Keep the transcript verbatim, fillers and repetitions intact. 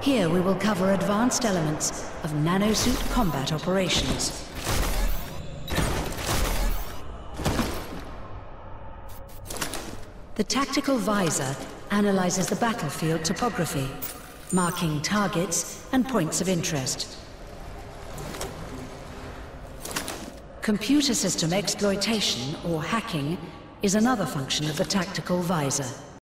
Here we will cover advanced elements of nanosuit combat operations. The tactical visor analyzes the battlefield topography, marking targets and points of interest. Computer system exploitation, or hacking, is another function of the tactical visor.